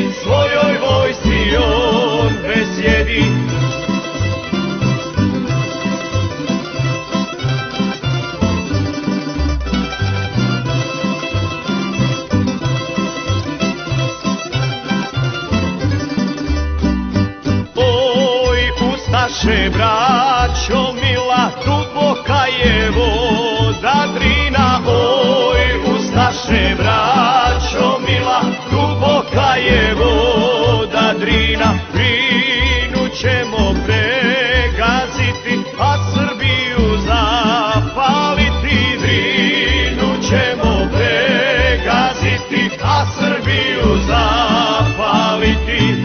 svojoj vojsci on besjedi. Naše braćo mila, duboka je voda Drina, oj, ustaše braćo mila, duboka je voda Drina. Drinu ćemo pregaziti, a Srbiju zapaliti. Drinu ćemo pregaziti, a Srbiju zapaliti.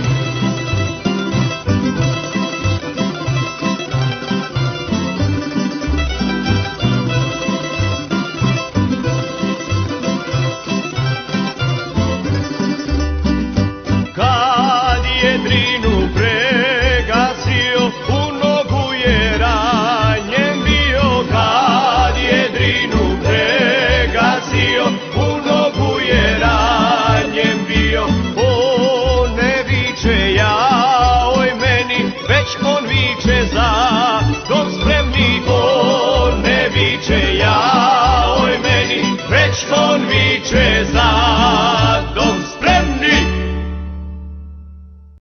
On viče za dom spremni, on ne viče ja.